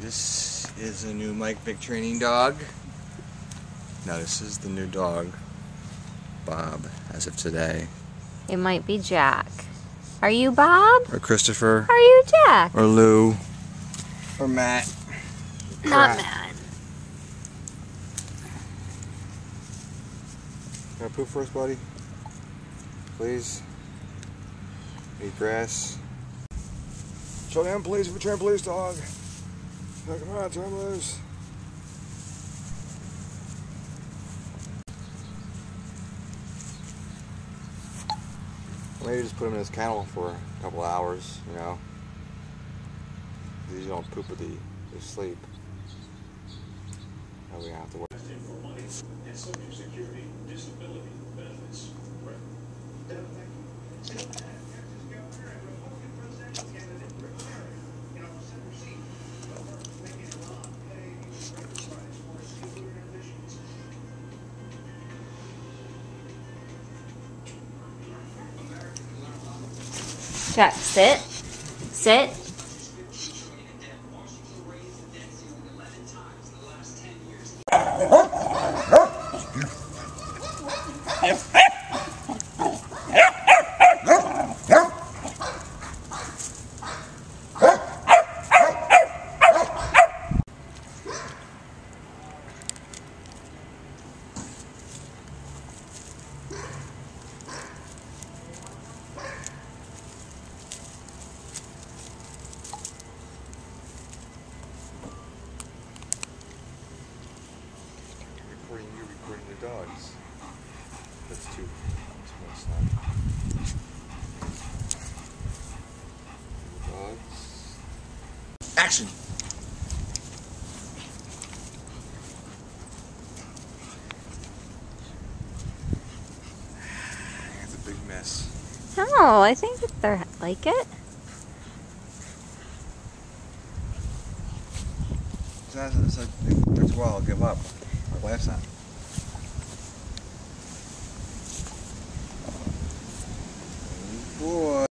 This is a new Mike Vick training dog. Now this is the new dog, Bob, as of today. It might be Jack. Are you Bob? Or Christopher. Are you Jack? Or Lou. Or Matt. Not Matt. Can I poop first, buddy? Please? Eat grass. Show down, please, if we turn police dog. Oh, come on, turn loose. Maybe just put him in his kennel for a couple hours, you know. These don't poop with they sleep. Now we have to work. For money and Social Security disability benefits. Jack, sit. Sit. Recording the dogs. That's too much now. Dogs. Action! It's a big mess. Oh, I think that they like it. It's like, it takes a while to give up. Like last time.